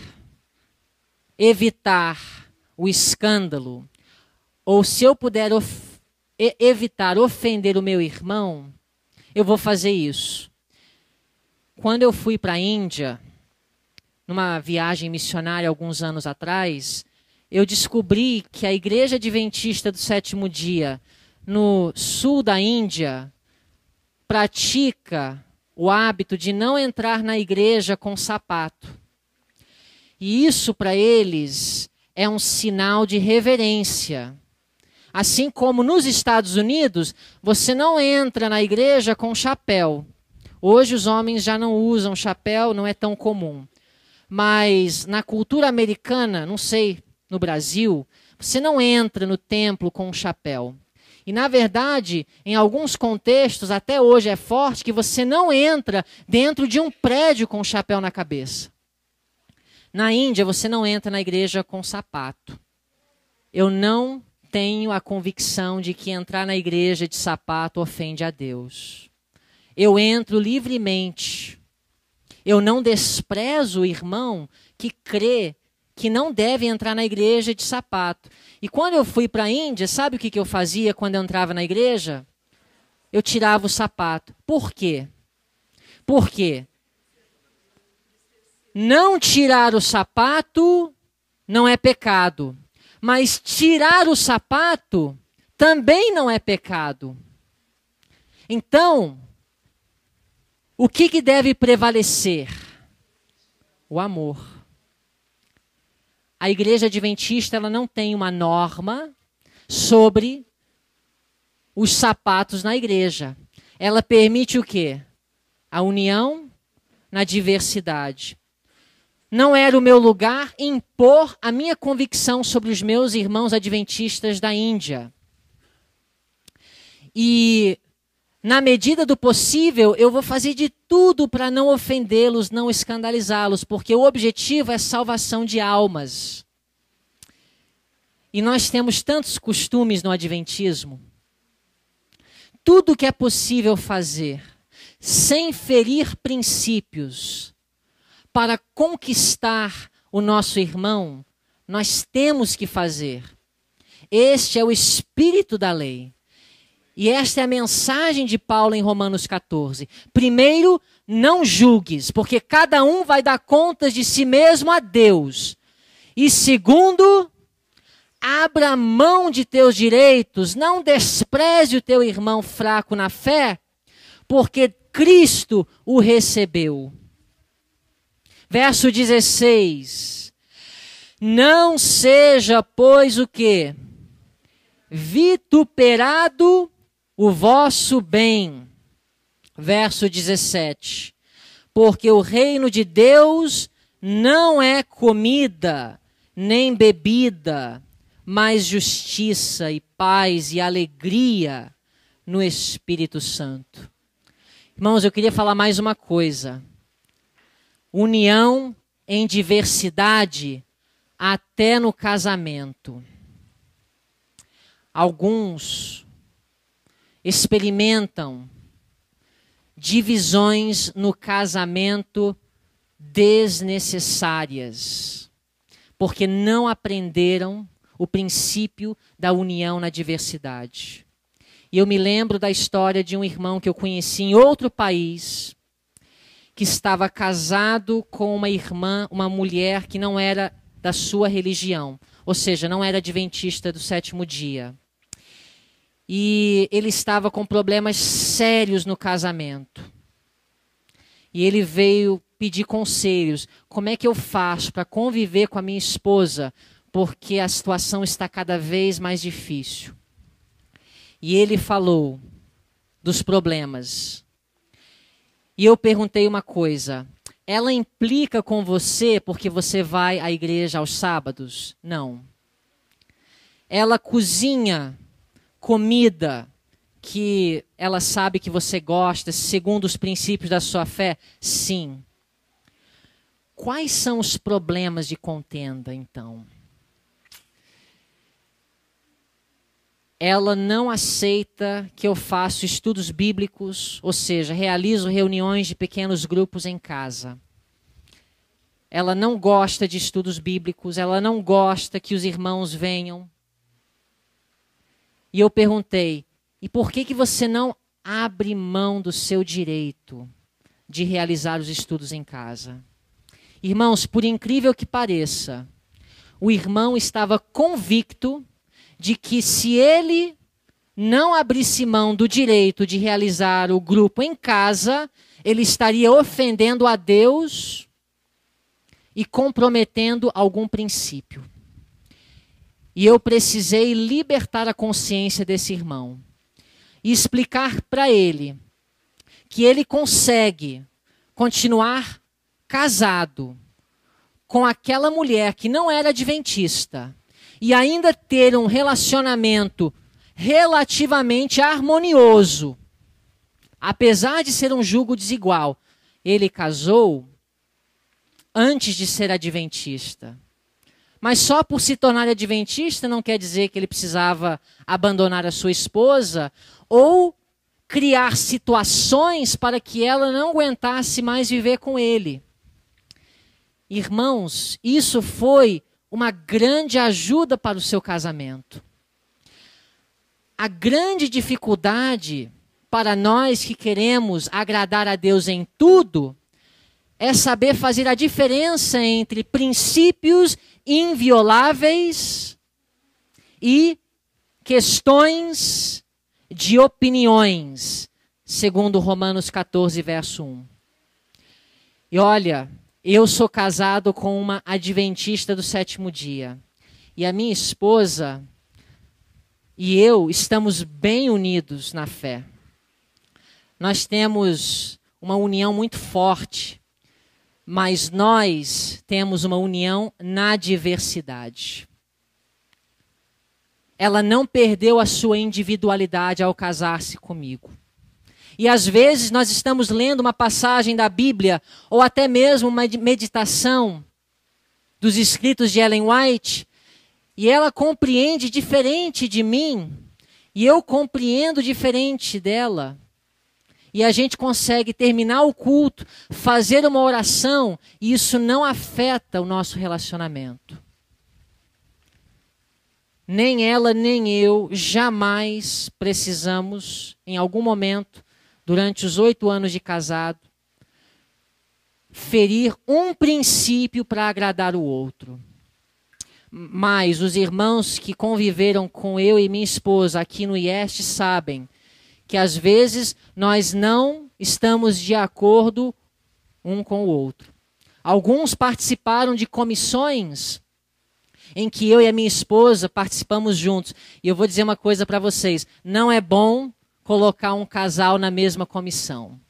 evitar o escândalo, ou se eu puder evitar ofender o meu irmão, eu vou fazer isso. Quando eu fui para a Índia, numa viagem missionária alguns anos atrás, eu descobri que a Igreja Adventista do Sétimo Dia, no sul da Índia, pratica o hábito de não entrar na igreja com sapato. E isso para eles é um sinal de reverência. Assim como nos Estados Unidos, você não entra na igreja com chapéu. Hoje os homens já não usam chapéu, não é tão comum. Mas na cultura americana, não sei, no Brasil, você não entra no templo com um chapéu. E na verdade, em alguns contextos, até hoje é forte, que você não entra dentro de um prédio com um chapéu na cabeça. Na Índia, você não entra na igreja com sapato. Eu não tenho a convicção de que entrar na igreja de sapato ofende a Deus. Eu entro livremente. Eu não desprezo o irmão que crê que não deve entrar na igreja de sapato. E quando eu fui para a Índia, sabe o que eu fazia quando eu entrava na igreja? Eu tirava o sapato. Por quê? Por quê? Não tirar o sapato não é pecado. Mas tirar o sapato também não é pecado. Então, o que deve prevalecer? O amor. A Igreja Adventista ela não tem uma norma sobre os sapatos na igreja. Ela permite o quê? A união na diversidade. Não era o meu lugar impor a minha convicção sobre os meus irmãos adventistas da Índia. E, na medida do possível, eu vou fazer de tudo para não ofendê-los, não escandalizá-los, porque o objetivo é salvação de almas. E nós temos tantos costumes no adventismo. Tudo que é possível fazer, sem ferir princípios, para conquistar o nosso irmão, nós temos que fazer. Este é o espírito da lei. E esta é a mensagem de Paulo em Romanos 14. Primeiro, não julgues, porque cada um vai dar contas de si mesmo a Deus. E segundo, abra mão de teus direitos, não despreze o teu irmão fraco na fé, porque Cristo o recebeu. Verso 16. Não seja, pois, o quê? Vituperado o vosso bem. Verso 17. Porque o reino de Deus não é comida, nem bebida, mas justiça e paz e alegria no Espírito Santo. Irmãos, eu queria falar mais uma coisa. União em diversidade até no casamento. Alguns experimentam divisões no casamento desnecessárias, porque não aprenderam o princípio da união na diversidade. E eu me lembro da história de um irmão que eu conheci em outro país, que estava casado com uma irmã, uma mulher que não era da sua religião, ou seja, não era adventista do sétimo dia. E ele estava com problemas sérios no casamento. E ele veio pedir conselhos. Como é que eu faço para conviver com a minha esposa? Porque a situação está cada vez mais difícil. E ele falou dos problemas. E eu perguntei uma coisa. Ela implica com você porque você vai à igreja aos sábados? Não. Ela cozinha comida que ela sabe que você gosta, segundo os princípios da sua fé? Sim. Quais são os problemas de contenda, então? Ela não aceita que eu faça estudos bíblicos, ou seja, realizo reuniões de pequenos grupos em casa. Ela não gosta de estudos bíblicos, ela não gosta que os irmãos venham. E eu perguntei, e por que você não abre mão do seu direito de realizar os estudos em casa? Irmãos, por incrível que pareça, o irmão estava convicto de que se ele não abrisse mão do direito de realizar o grupo em casa, ele estaria ofendendo a Deus e comprometendo algum princípio. E eu precisei libertar a consciência desse irmão e explicar para ele que ele consegue continuar casado com aquela mulher que não era adventista e ainda ter um relacionamento relativamente harmonioso, apesar de ser um jugo desigual. Ele casou antes de ser adventista. Mas só por se tornar adventista não quer dizer que ele precisava abandonar a sua esposa ou criar situações para que ela não aguentasse mais viver com ele. Irmãos, isso foi uma grande ajuda para o seu casamento. A grande dificuldade para nós que queremos agradar a Deus em tudo é saber fazer a diferença entre princípios invioláveis e questões de opiniões, segundo Romanos 14, verso 1. E olha, eu sou casado com uma adventista do sétimo dia. E a minha esposa e eu estamos bem unidos na fé. Nós temos uma união muito forte. Mas nós temos uma união na diversidade. Ela não perdeu a sua individualidade ao casar-se comigo. E às vezes nós estamos lendo uma passagem da Bíblia, ou até mesmo uma meditação dos escritos de Ellen White, e ela compreende diferente de mim, e eu compreendo diferente dela. E a gente consegue terminar o culto, fazer uma oração, e isso não afeta o nosso relacionamento. Nem ela, nem eu, jamais precisamos, em algum momento, durante os 8 anos de casado, ferir um princípio para agradar o outro. Mas os irmãos que conviveram com eu e minha esposa aqui no IEST sabem que às vezes nós não estamos de acordo um com o outro. Alguns participaram de comissões em que eu e a minha esposa participamos juntos. E eu vou dizer uma coisa para vocês, não é bom colocar um casal na mesma comissão.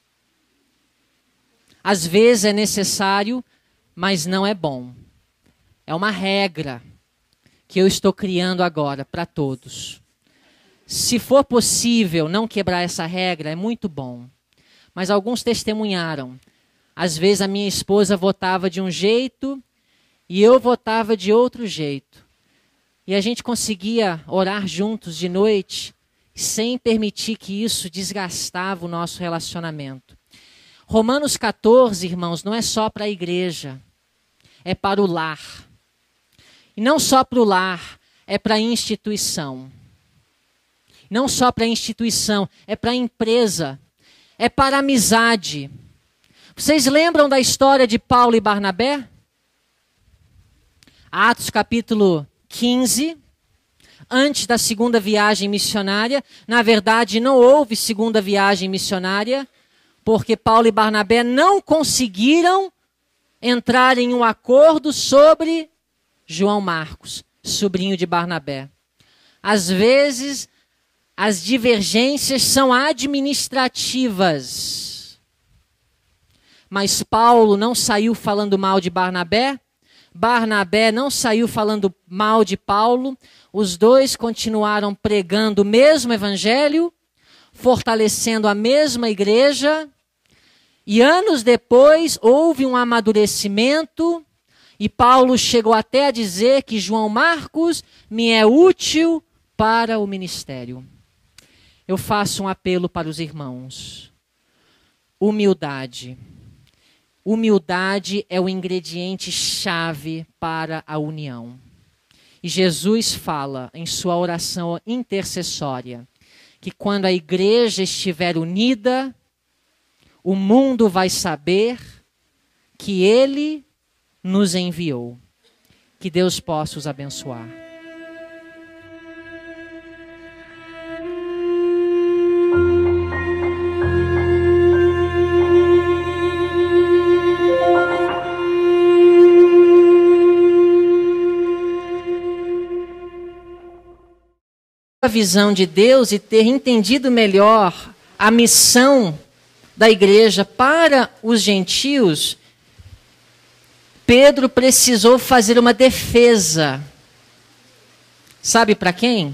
Às vezes é necessário, mas não é bom. É uma regra que eu estou criando agora para todos. Se for possível não quebrar essa regra, é muito bom. Mas alguns testemunharam. Às vezes a minha esposa votava de um jeito e eu votava de outro jeito. E a gente conseguia orar juntos de noite sem permitir que isso desgastava o nosso relacionamento. Romanos 14, irmãos, não é só para a igreja, é para o lar. E não só para o lar, é para a instituição. Não só para a instituição, é para a empresa, é para a amizade. Vocês lembram da história de Paulo e Barnabé? Atos capítulo 15, antes da segunda viagem missionária. Na verdade, não houve segunda viagem missionária, porque Paulo e Barnabé não conseguiram entrar em um acordo sobre João Marcos, sobrinho de Barnabé. Às vezes, as divergências são administrativas. Mas Paulo não saiu falando mal de Barnabé, Barnabé não saiu falando mal de Paulo, os dois continuaram pregando o mesmo evangelho, fortalecendo a mesma igreja, e anos depois houve um amadurecimento, e Paulo chegou até a dizer que João Marcos me é útil para o ministério. Eu faço um apelo para os irmãos. Humildade. Humildade é o ingrediente-chave para a união. E Jesus fala em sua oração intercessória que quando a igreja estiver unida, o mundo vai saber que Ele nos enviou. Que Deus possa os abençoar. A visão de Deus e ter entendido melhor a missão da igreja para os gentios, Pedro precisou fazer uma defesa. Sabe para quem?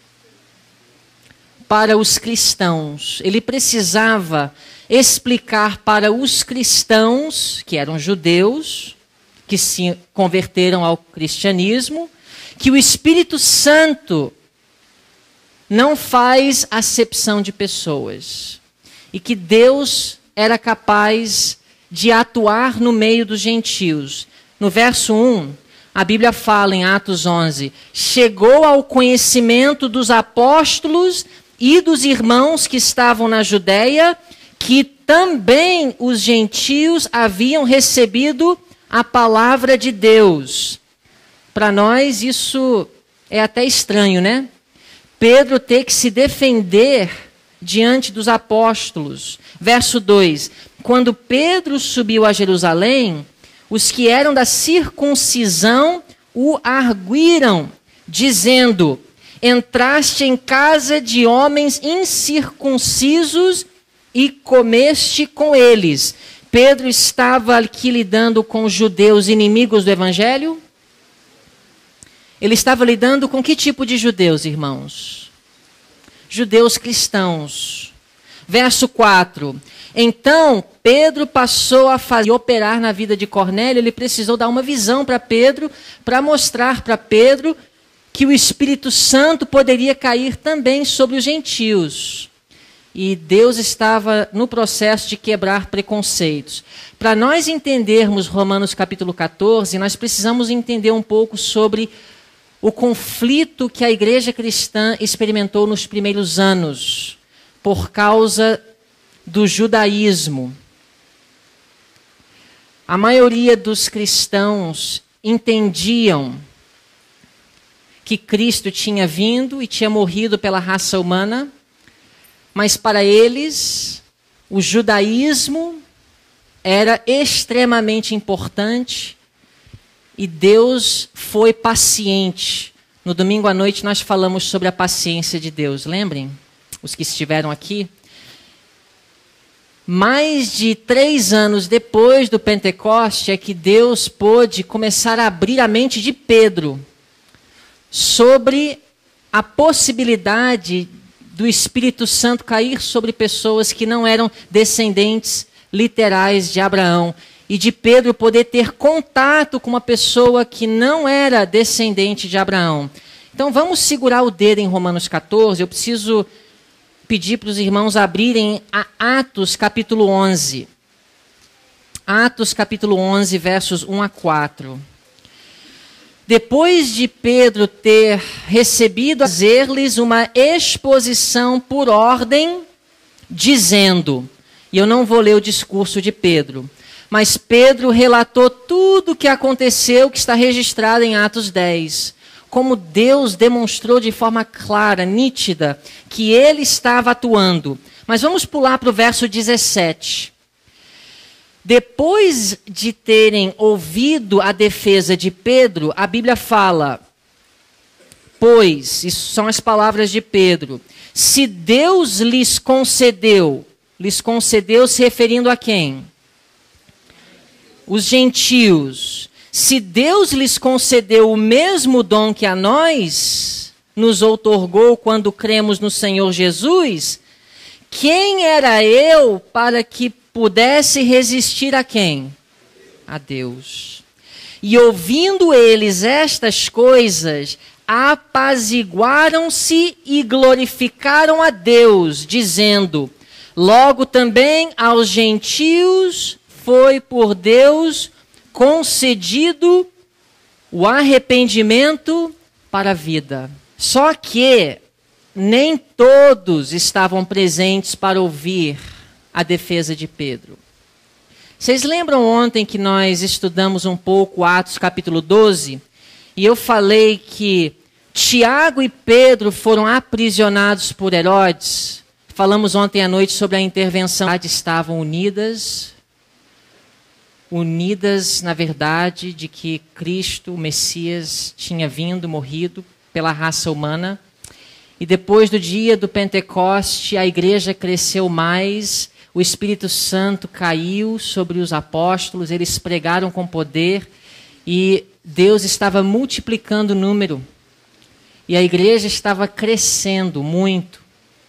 Para os cristãos. Ele precisava explicar para os cristãos, que eram judeus, que se converteram ao cristianismo, que o Espírito Santo não faz acepção de pessoas. E que Deus era capaz de atuar no meio dos gentios. No verso 1, a Bíblia fala em Atos 11, chegou ao conhecimento dos apóstolos e dos irmãos que estavam na Judéia, que também os gentios haviam recebido a palavra de Deus. Para nós isso é até estranho, né? Pedro ter que se defender diante dos apóstolos. Verso 2. Quando Pedro subiu a Jerusalém, os que eram da circuncisão o arguíram, dizendo: entraste em casa de homens incircuncisos e comeste com eles. Pedro estava aqui lidando com judeus inimigos do evangelho? Ele estava lidando com que tipo de judeus, irmãos? Judeus cristãos. Verso 4. Então, Pedro passou a operar na vida de Cornélio. Ele precisou dar uma visão para Pedro, para mostrar para Pedro que o Espírito Santo poderia cair também sobre os gentios. E Deus estava no processo de quebrar preconceitos. Para nós entendermos Romanos capítulo 14, nós precisamos entender um pouco sobre o conflito que a igreja cristã experimentou nos primeiros anos, por causa do judaísmo. A maioria dos cristãos entendiam que Cristo tinha vindo e tinha morrido pela raça humana, mas para eles, o judaísmo era extremamente importante. E Deus foi paciente. No domingo à noite nós falamos sobre a paciência de Deus. Lembrem? Os que estiveram aqui. Mais de 3 anos depois do Pentecoste é que Deus pôde começar a abrir a mente de Pedro sobre a possibilidade do Espírito Santo cair sobre pessoas que não eram descendentes literais de Abraão e de Pedro poder ter contato com uma pessoa que não era descendente de Abraão. Então vamos segurar o dedo em Romanos 14. Eu preciso pedir para os irmãos abrirem a Atos capítulo 11. Atos capítulo 11, versos 1 a 4. Depois de Pedro ter recebido, fazer-lhes uma exposição por ordem, dizendo, e eu não vou ler o discurso de Pedro, mas Pedro relatou tudo o que aconteceu, que está registrado em Atos 10. Como Deus demonstrou de forma clara, nítida, que ele estava atuando. Mas vamos pular para o verso 17. Depois de terem ouvido a defesa de Pedro, a Bíblia fala, pois, isso são as palavras de Pedro, se Deus lhes concedeu se referindo a quem? Os gentios. Se Deus lhes concedeu o mesmo dom que a nós, nos outorgou quando cremos no Senhor Jesus, quem era eu para que pudesse resistir a quem? A Deus. E ouvindo eles estas coisas, apaziguaram-se e glorificaram a Deus, dizendo, logo também aos gentios foi por Deus concedido o arrependimento para a vida. Só que nem todos estavam presentes para ouvir a defesa de Pedro. Vocês lembram ontem que nós estudamos um pouco Atos capítulo 12? E eu falei que Tiago e Pedro foram aprisionados por Herodes. Falamos ontem à noite sobre a intervenção. Estavam unidas, na verdade, de que Cristo, o Messias, tinha vindo, morrido pela raça humana. E depois do dia do Pentecoste, a igreja cresceu mais, o Espírito Santo caiu sobre os apóstolos, eles pregaram com poder e Deus estava multiplicando o número. E a igreja estava crescendo muito.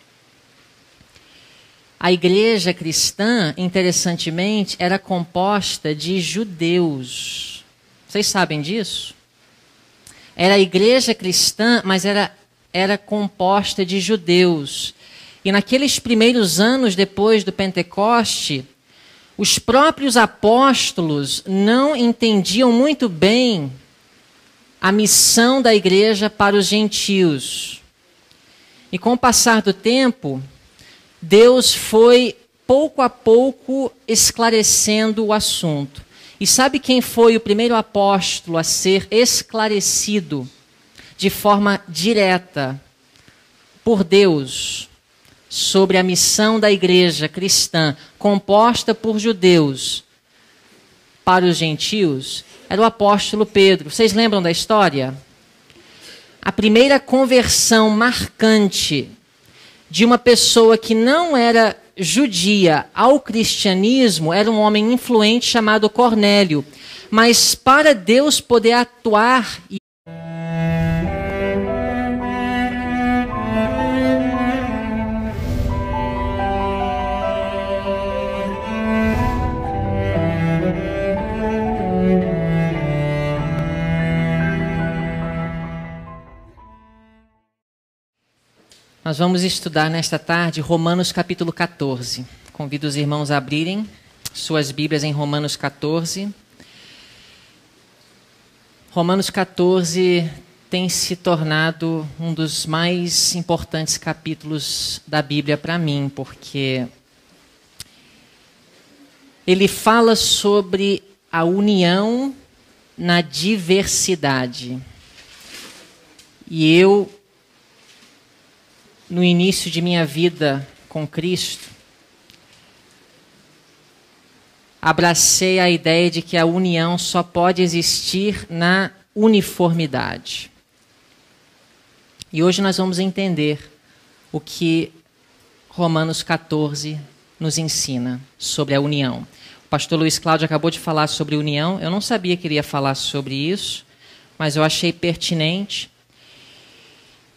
A igreja cristã, interessantemente, era composta de judeus. Vocês sabem disso? Era a igreja cristã, mas era composta de judeus. E naqueles primeiros anos depois do Pentecoste, os próprios apóstolos não entendiam muito bem a missão da igreja para os gentios. E com o passar do tempo, Deus foi, pouco a pouco, esclarecendo o assunto. E sabe quem foi o primeiro apóstolo a ser esclarecido de forma direta por Deus sobre a missão da igreja cristã, composta por judeus para os gentios? Era o apóstolo Pedro. Vocês lembram da história? A primeira conversão marcante de uma pessoa que não era judia ao cristianismo era um homem influente chamado Cornélio. Mas para Deus poder atuar Nós vamos estudar nesta tarde Romanos capítulo 14. Convido os irmãos a abrirem suas Bíblias em Romanos 14. Romanos 14 tem se tornado um dos mais importantes capítulos da Bíblia para mim, porque ele fala sobre a união na diversidade. E eu, no início de minha vida com Cristo, abracei a ideia de que a união só pode existir na uniformidade. E hoje nós vamos entender o que Romanos 14 nos ensina sobre a união. O pastor Luiz Cláudio acabou de falar sobre união. Eu não sabia que ele ia falar sobre isso, mas eu achei pertinente.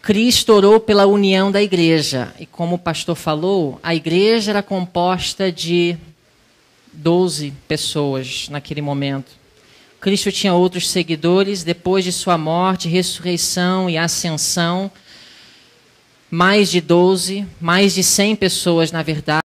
Cristo orou pela união da igreja. E como o pastor falou, a igreja era composta de 12 pessoas naquele momento. Cristo tinha outros seguidores depois de sua morte, ressurreição e ascensão. Mais de 12, mais de 100 pessoas, na verdade.